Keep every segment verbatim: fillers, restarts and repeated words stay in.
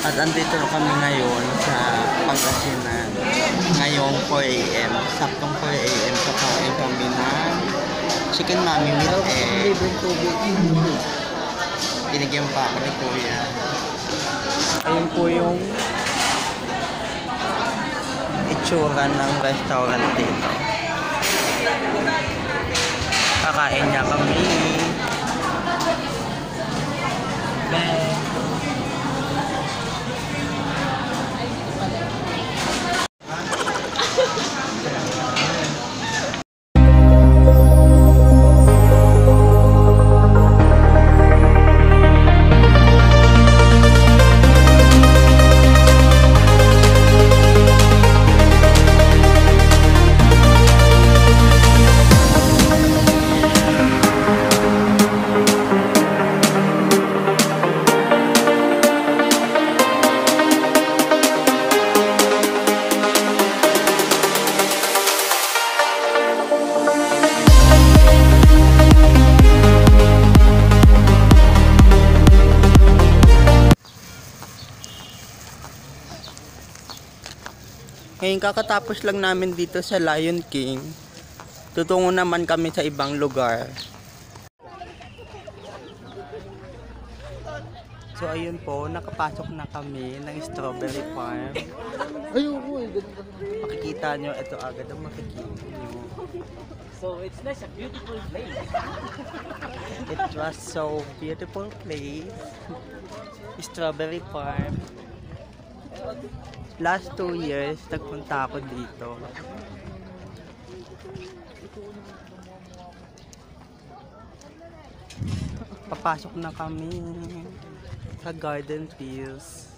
At andito na kami ngayon sa Pangasinan. Ngayong four A M Saktong four A M Kakain kami ng chicken mami with egg. Binigyan pa ako ni Kuya. Ayun po yung itsura ng restaurant dito. Kakain niya kami. Bye. Ngayon kakatapos lang namin dito sa Lion King. Tutungo naman kami sa ibang lugar. So ayun po, nakapasok na kami ng Strawberry Farm. Makikita nyo, ito agad ang makikita nyo. So it's nice, a beautiful place. It was so beautiful place. Strawberry Farm. Last two years, nagpunta ako dito. Papasok na kami sa Garden Fields.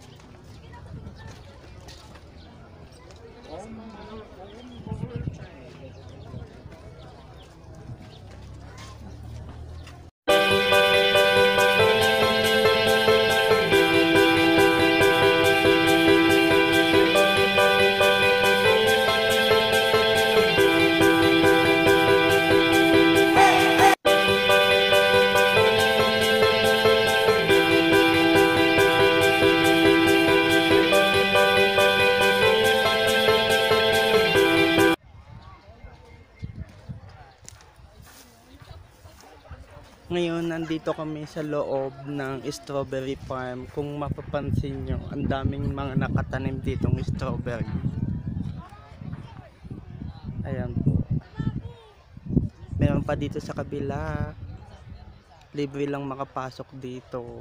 Ngayon, nandito kami sa loob ng Strawberry Farm. Kung mapapansin nyo, ang daming mga nakatanim ditong strawberry. Ayan po. Meron pa dito sa kabila. Libre lang makapasok dito.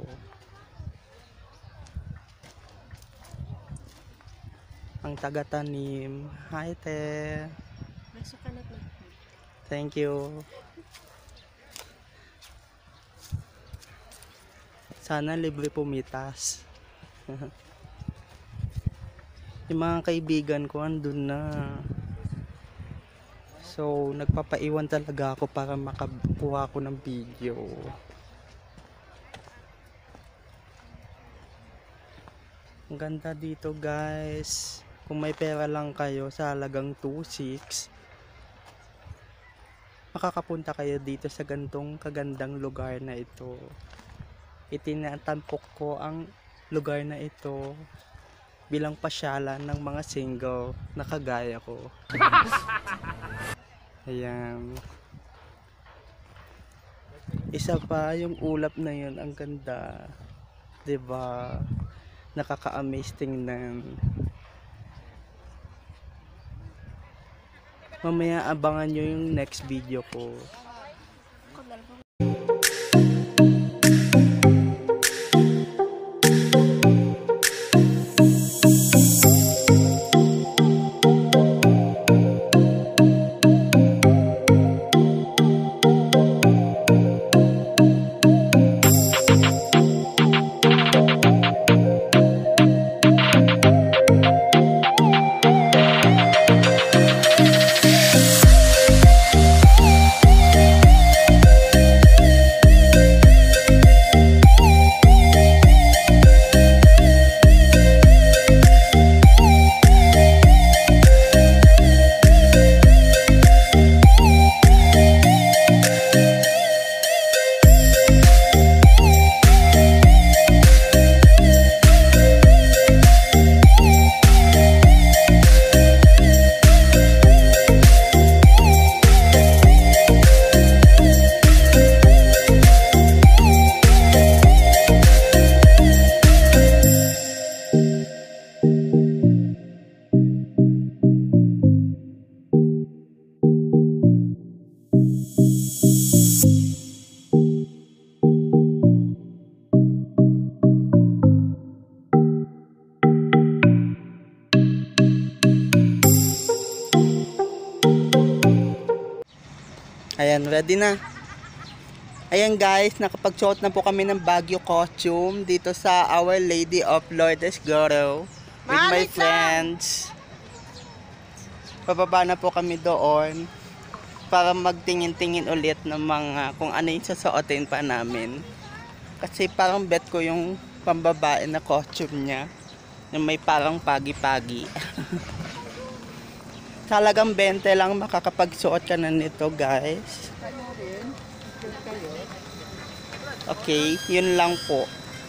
Ang taga-tanim. Hi, te. Thank you. Sana libre pumitas. Yung mga kaibigan ko andun na. So nagpapaiwan talaga ako para makakuha ko ng video. Ang ganda dito guys. Kung may pera lang kayo sa halagang two six, makakapunta kayo dito sa gantong kagandang lugar na ito. Itinatampok ko ang lugar na ito bilang pasyalan ng mga single na kagaya ko. Ayan. Isa pa yung ulap na yun, ang ganda. Diba? Nakaka-amaze tingnan. Mamaya abangan nyo yung next video ko. Ayan, ready na. Ayan guys, nakapagsuot na po kami ng Baguio costume dito sa Our Lady of Lourdes Grotto with my friends. Pababa na po kami doon para magtingin-tingin ulit ng mga kung ano yung susuotin pa namin. Kasi parang bet ko yung pambabae na costume niya, yung may parang pagi-pagi. Talagang twenty lang makakapagsuot ka na nito guys. Okay, yun lang po.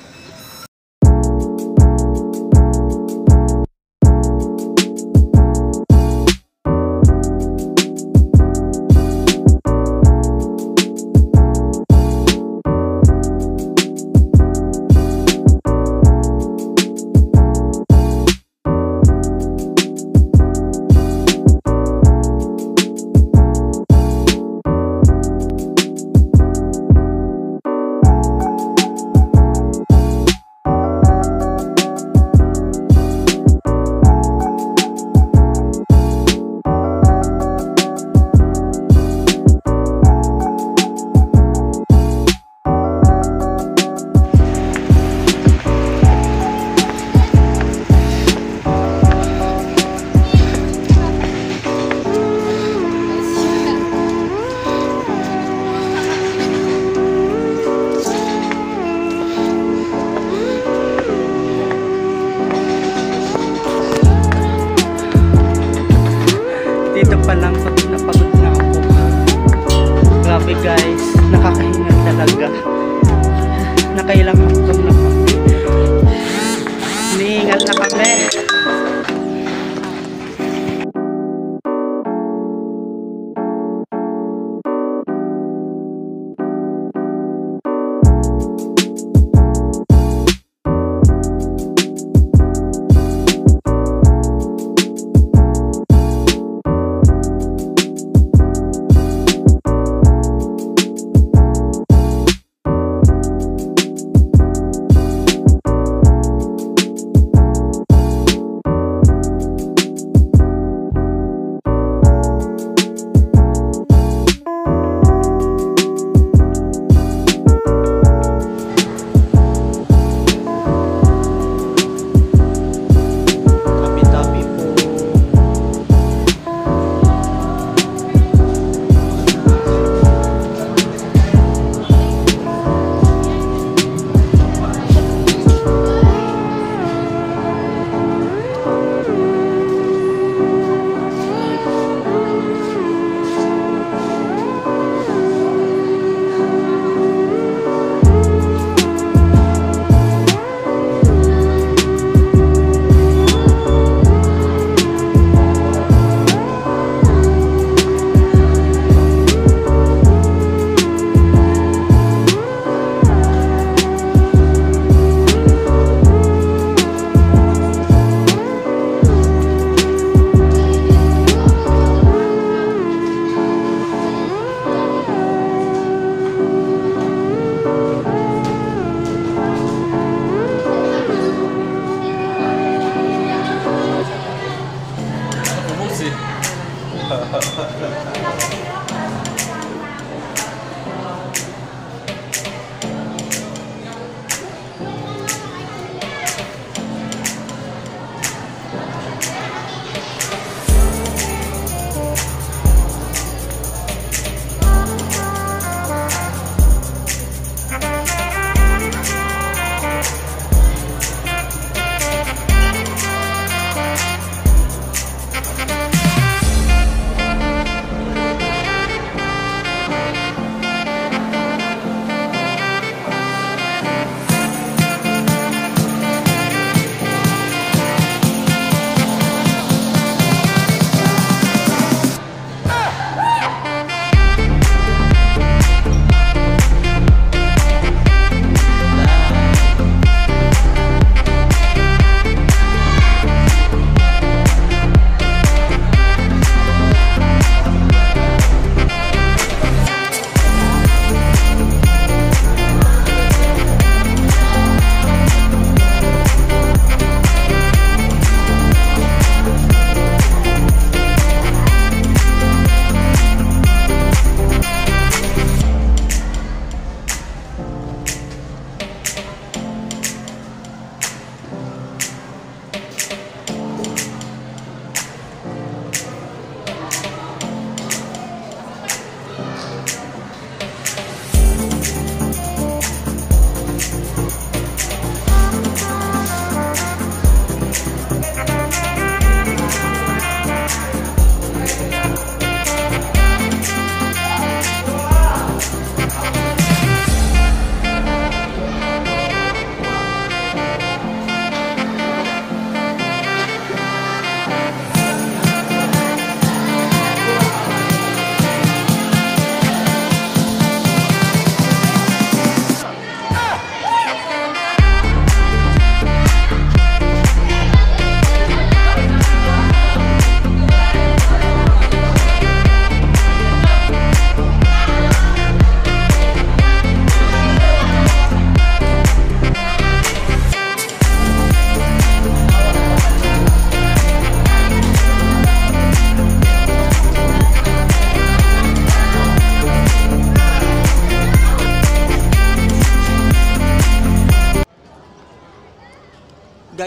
Dito pa lang pagod na pagod na ako. Grabe guys, nakakahinga talaga. Nakailang hapon na kami. Nihingal na kami.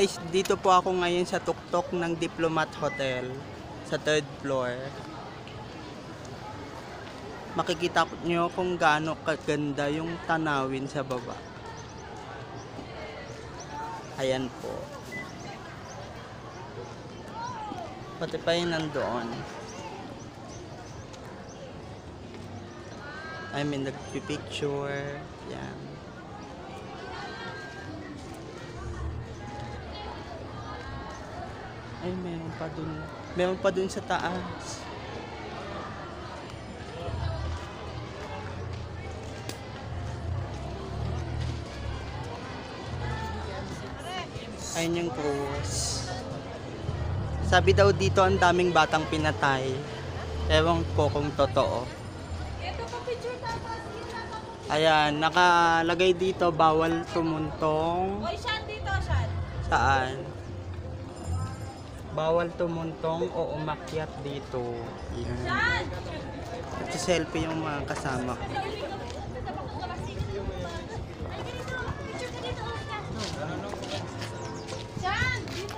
Guys, dito po ako ngayon sa tuktok ng Diplomat Hotel sa third floor. Makikita nyo kung gaano kaganda yung tanawin sa baba. Ayan po. Pati pa yun nandoon. I mean, nagpipicture. Yan. Ay, meron pa dun. Meron pa dun sa taas. Ayun yung cruise. Sabi daw dito ang daming batang pinatay. Ewan ko kung totoo. Ayan, nakalagay dito bawal tumuntong. Oy, Shan, dito, Shan. Saan? Bawal tumuntong o umakyat dito. Yan. Shan! Nagsiselfie yung mga kasama ko. Shan! Dito.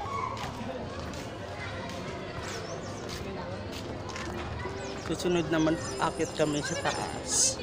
Susunod naman, akit kami sa taas.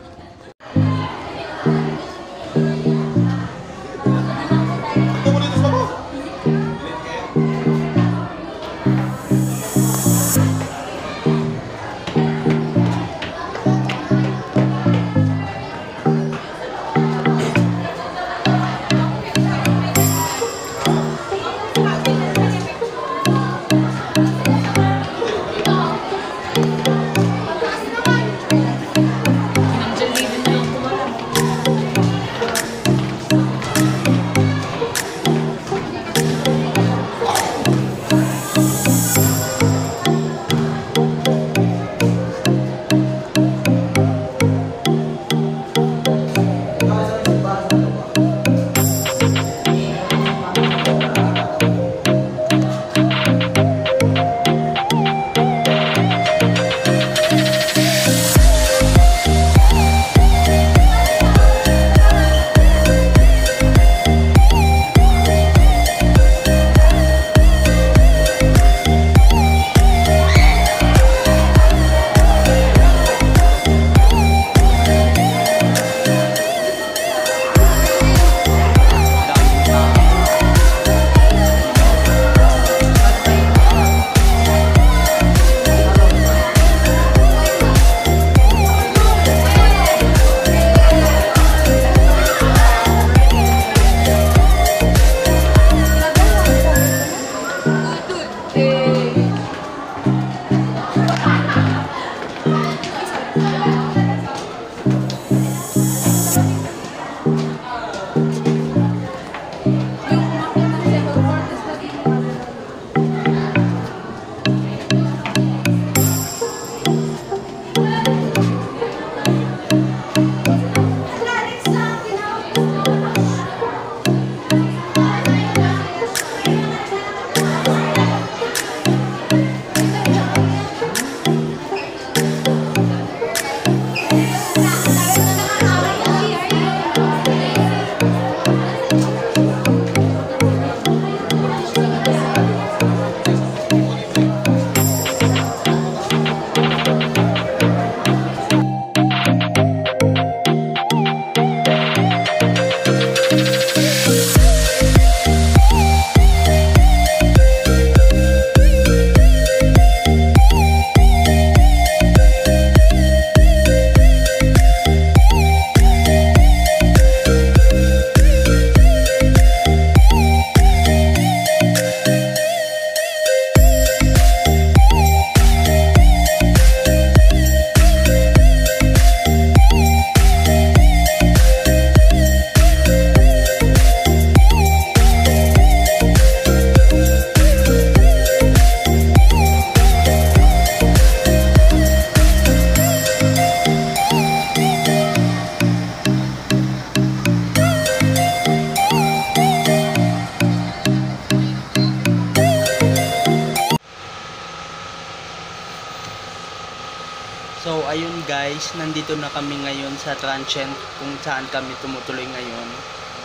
So ayun guys, nandito na kami ngayon sa transient kung saan kami tumutuloy ngayon.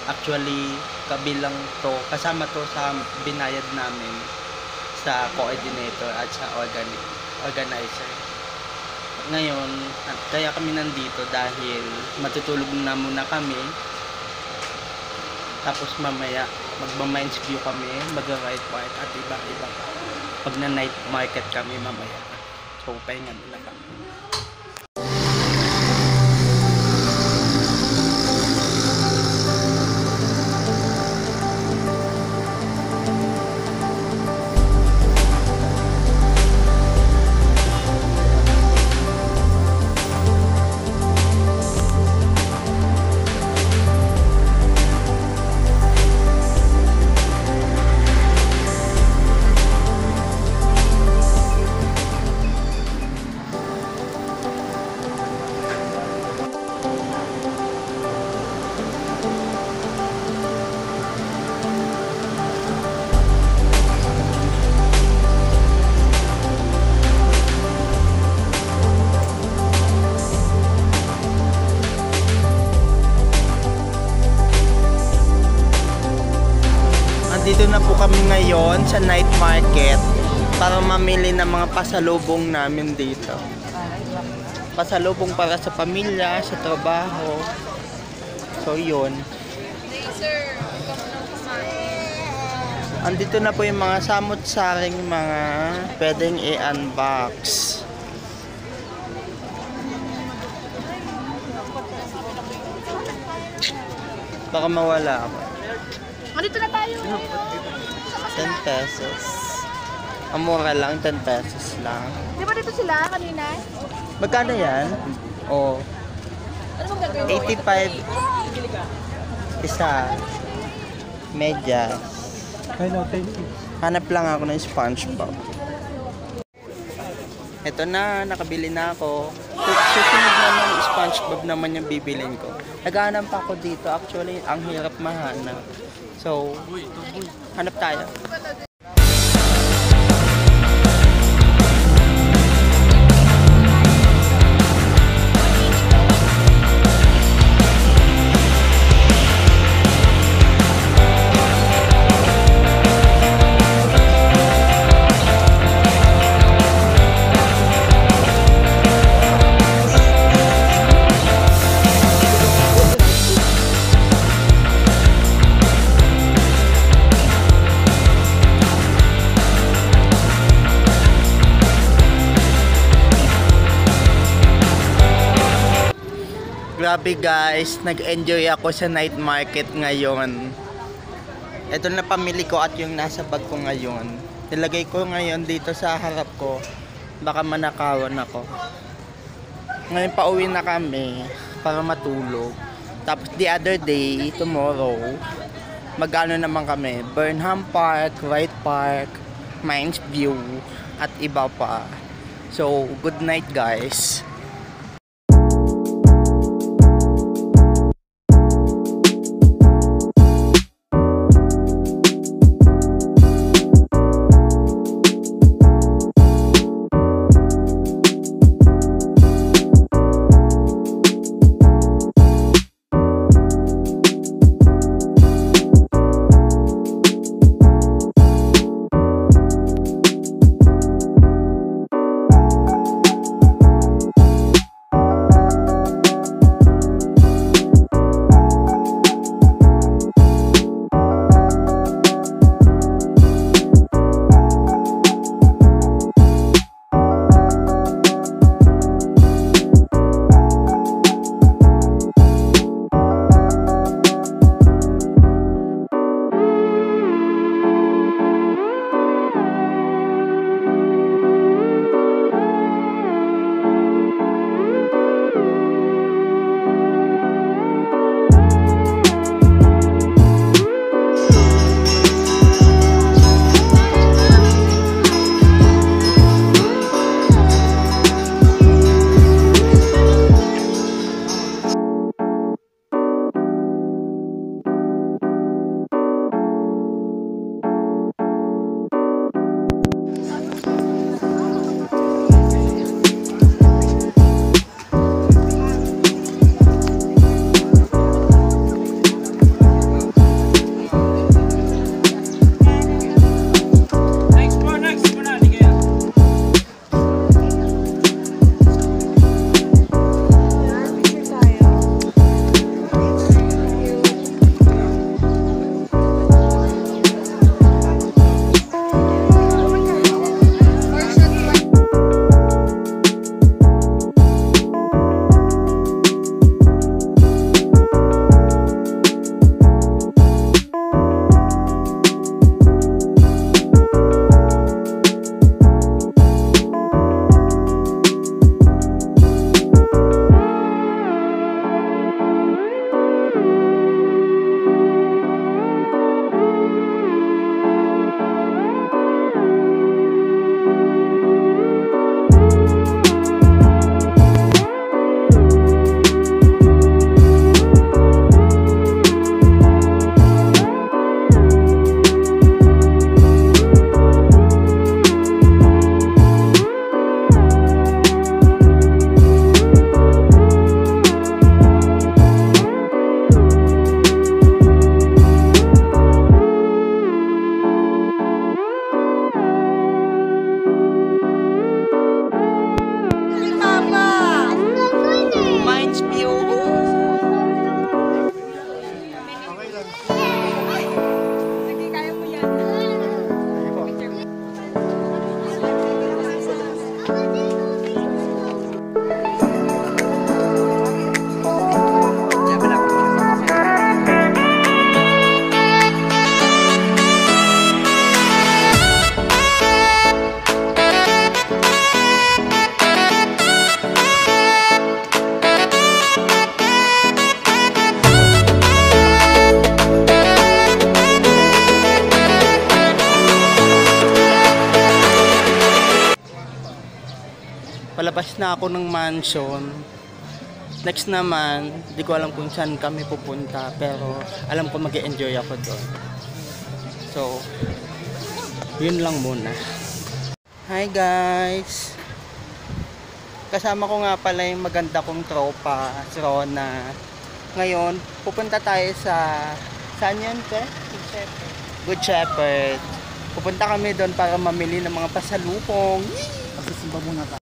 Actually, kabilang to, kasama to sa binayad namin sa coordinator at sa organi- organizer. Ngayon, at kaya kami nandito dahil matutulog na muna kami. Tapos mamaya, magma-Mines View kami, mag-ride park at iba-iba pa. Pag na night market kami mamaya. So, pahinga muna kami. Dito na po kami ngayon sa night market para mamili ng mga pasalubong namin dito. Pasalubong para sa pamilya, sa trabaho. So yun. Laser. Ikaw mo nang kumain. Andito na po yung mga samot-saring mga pwedeng i-unbox. Baka mawala ako. Andito na tayo. ten pesos. Ang mura lang, ten pesos lang. Di ba dito sila kanina? Magkano yan? Oh, Ano bang gagawin? eighty-five isa. Medyas. Hanap lang ako ng SpongeBob. Ito na, nakabili na ako. Susunod naman ng SpongeBob naman yung bibilin ko. Naghahanap pa ako dito. Actually, ang hirap mahanap. So, hanap tayo. Grabe guys, nag-enjoy ako sa night market ngayon. Ito na pamili ko at yung nasa bag ko ngayon. Nilagay ko ngayon dito sa harap ko. Baka manakawan ako. Ngayon pauwi na kami para matulog. Tapos the other day, tomorrow, mag-ano naman kami. Burnham Park, Wright Park, Mines View, at iba pa. So, good night guys. Palabas na ako ng mansion. Next naman, di ko alam kung saan kami pupunta, pero alam ko mag-enjoy ako doon. So, yun lang muna. Hi guys! Kasama ko nga pala yung maganda kong tropa, si Rona. Ngayon, pupunta tayo sa... Saan yun, te? Good Shepherd. Good Shepherd. Pupunta kami doon para mamili ng mga pasalubong. Magsisimba muna tayo.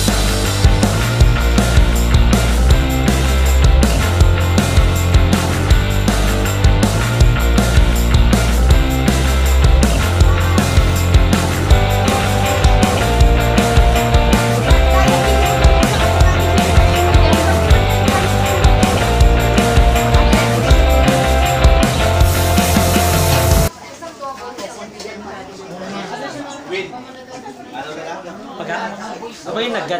Ako yung nag-gad.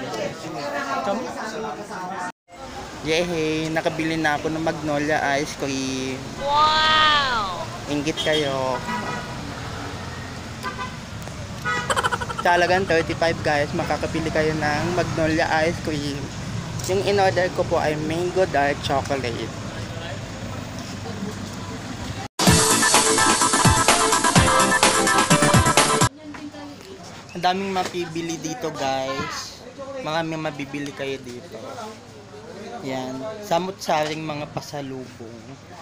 Yehey! Nakabili na ako ng Magnolia ice cream. Wow! Inggit kayo. Talagang thirty-five guys, makakapili kayo ng Magnolia ice cream. Yung in-order ko po ay mango dark chocolate. Ang daming mapibili dito guys. Maraming mabibili kayo dito. Yan. Samot-saring mga pasalubong.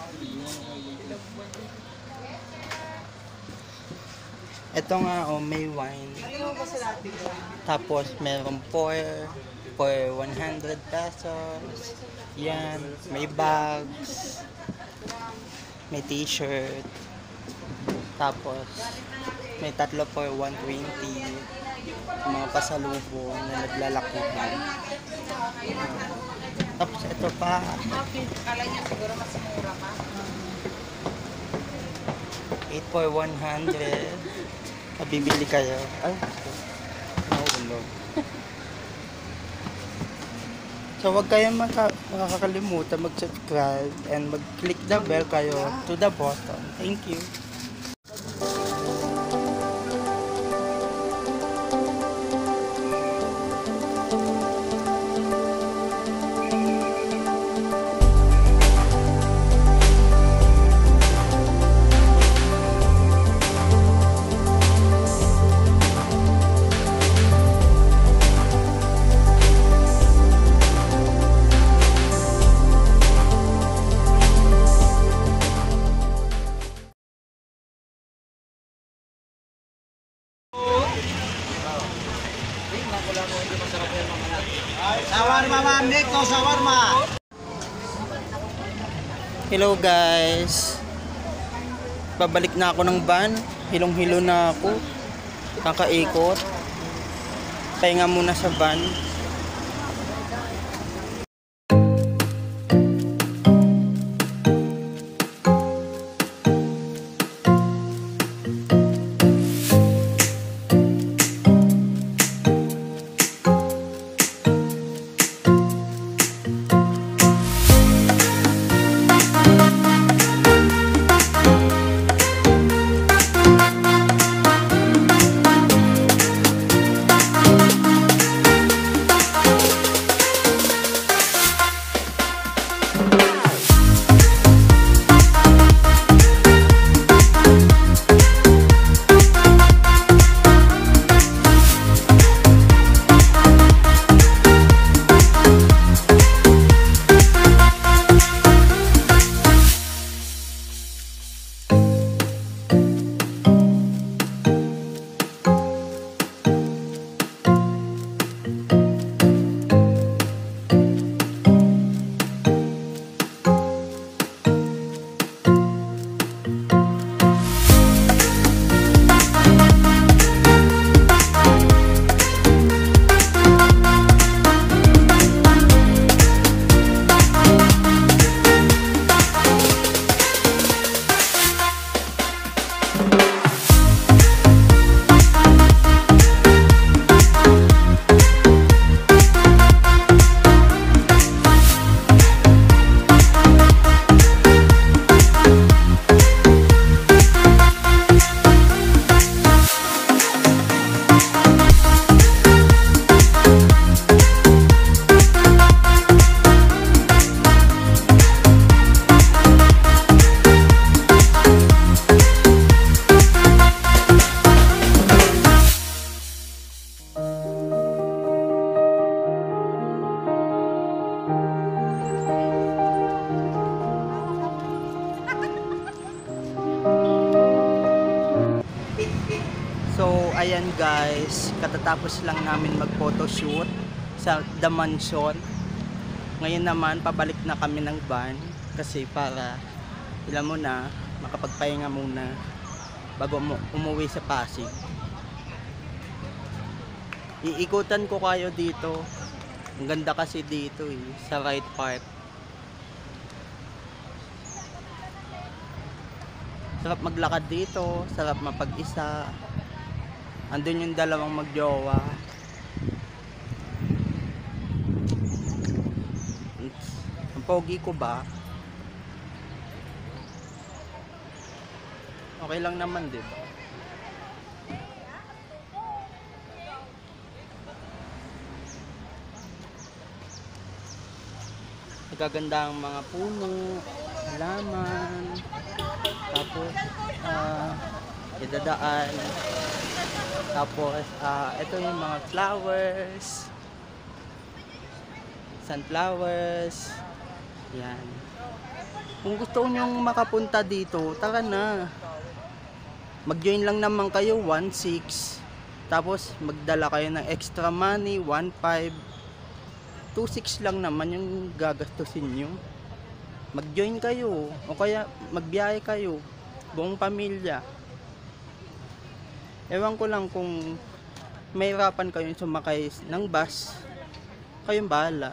Ito nga oh, may wine. Tapos meron for for one hundred pesos. Yan. May bags. May t-shirt. Tapos may tatlo for one twenty. Mga pasalubong na naglalakuhan. Tapos ito pa. Kala niya siguro mas mura ka. eight for one hundred. Mabibili kayo. Ay, nahulog. So wag kayong maka makakalimutan mag-subscribe and mag-click the bell kayo to the bottom. Thank you. Shawarma ma'am, Nico, shawarma! Hello guys. Babalik na ako ng van. Hilong-hilo na ako. Kakaikot. Pahinga muna sa van. Ayan guys, katatapos lang namin mag photoshoot sa The Mansion. Ngayon naman pabalik na kami ng van kasi para ilan mo na makapagpahinga muna bago umuwi sa Pasig. Iikutan ko kayo dito. Ang ganda kasi dito eh, sa right part. Sarap maglakad dito, sarap mapag-isa. Andun yung dalawang magjowa. Ang pogi ko ba? Okay lang naman, di ba? Nagaganda ang mga puno, halaman, tapos uh, idadaan, tapos uh, ito yung mga flowers, sunflowers, yan. Kung gusto nyo makapunta dito, tara na. Mag-join lang naman kayo, one six. Tapos magdala kayo ng extra money, one five. two six lang naman yung gagastusin nyo. Mag-join kayo. O kaya magbiyahe kayo. Buong pamilya. Ewan ko lang kung mahirapan kayo sumakay ng bus. Kayong bahala.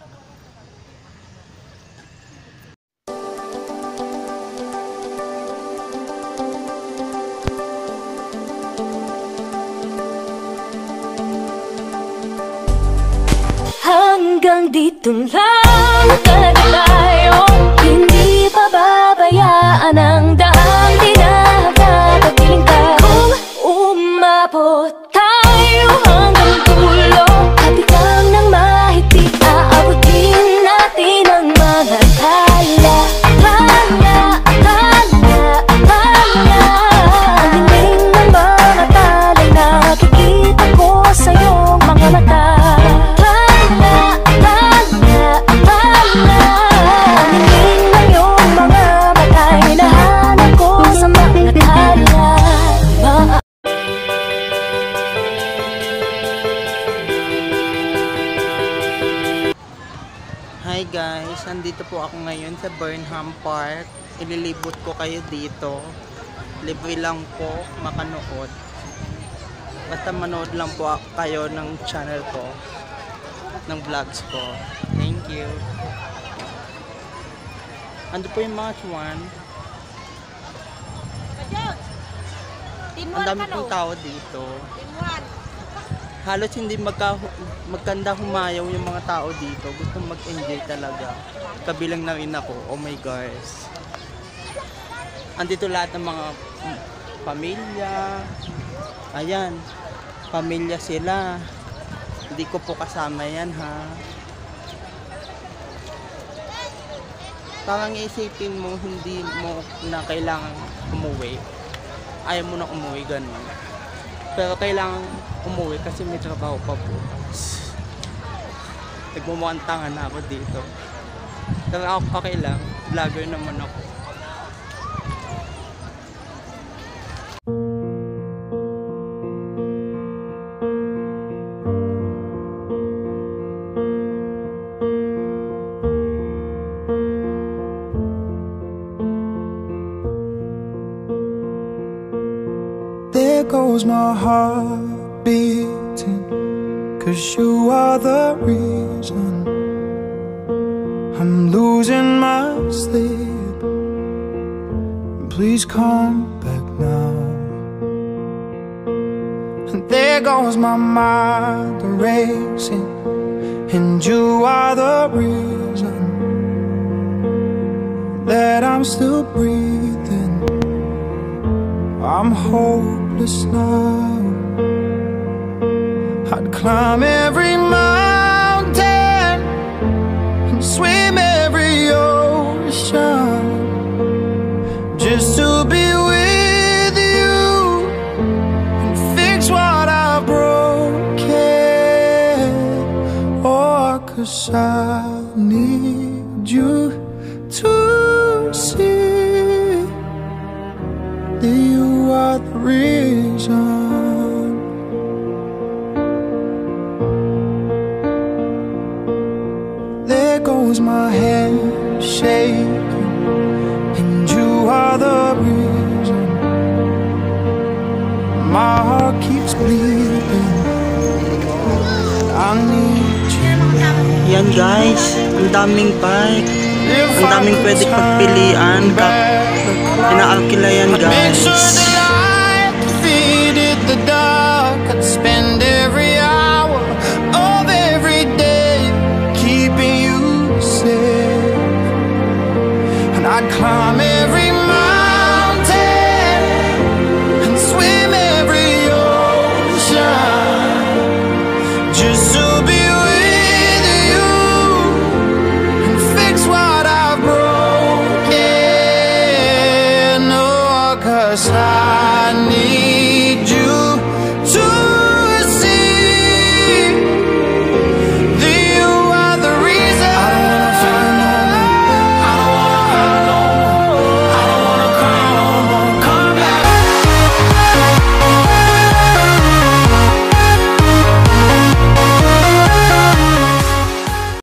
Hanggang dito lang talaga tayo. Hindi pababayaan ang daang tinahagatapiling ka. Kung umabot tayo hanggang dulo, kapit lang ng mahigpit, aabutin natin ang mga tala. Tala, tala, tala. Ang dingding ng mga tala'y nakikita ko sa iyong mga mata. Hi guys, nandito po ako ngayon sa Burnham Park. Ililibot ko kayo dito. Libre lang po makanood. Basta manood lang po kayo ng channel ko, ng vlogs ko. Thank you. Ando po yung mga swan. Ang dami pong tao dito. Halos hindi magka, magkanda humayaw yung mga tao dito. Gusto mag-enjoy talaga. Kabilang na rin ako. Oh my gosh. Andito lahat ng mga pamilya. Ayan. Pamilya sila. Hindi ko po kasama yan ha. Parang isipin mo hindi mo na kailangan umuwi. Ayaw mo na umuwi ganun. Pero kailangan umuwi kasi may trabaho pa po. Nagmumukhang tanga na ako dito. Pero ako okay lang. Vlogger naman ako. There goes my heart beating, 'cause you are the reason I'm losing my sleep. Please come back now. And there goes my mind racing, and you are the reason that I'm still breathing. I'm hopeless now. I'd climb every mountain and swim every ocean just to be with you and fix what I've broken. Oh, 'cause I need you to see that you are the reason goes my hand shaking, and you are the reason my heart keeps bleeding. I need you. Yan guys, ang daming bike. If Ang daming I could pwede turn pagpilian. back the clock, Inaalkila yan I'd make sure guys. that I